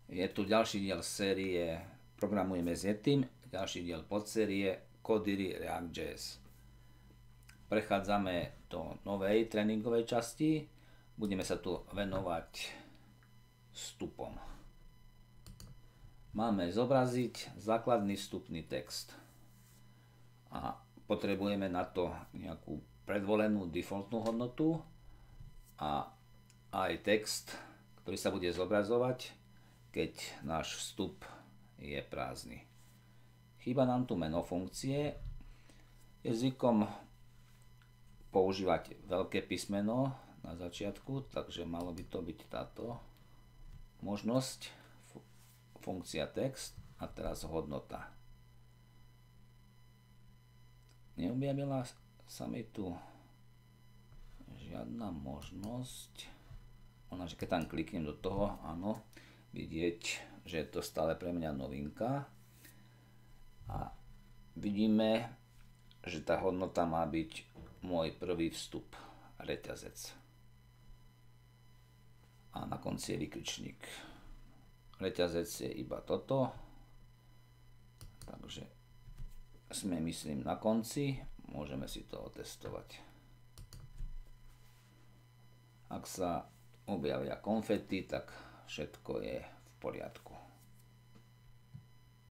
Je tu ďalší diel série Programujeme s Yetim, ďalší diel podsérie Codery React.js. Prechádzame do novej tréningovej časti. Budeme sa tu venovať vstupom. Máme zobraziť základný vstupný text. A potrebujeme na to nejakú predvolenú defaultnú hodnotu a aj text, ktorý sa bude zobrazovať, keď náš vstup je prázdny. Chýba nám tu meno funkcie. Je zvykom používať veľké písmeno na začiatku, takže malo by to byť táto možnosť, funkcia text a teraz hodnota. Neobjavila sa mi tu žiadna možnosť. Že keď tam kliknem do toho, áno, vidieť, že je to stále pre mňa novinka. A vidíme, že tá hodnota má byť môj prvý vstup, reťazec. A na konci je vykričník. Reťazec je iba toto. Takže sme, myslím, na konci. Môžeme si to otestovať. Ak sa objavia konfety, tak všetko je v poriadku.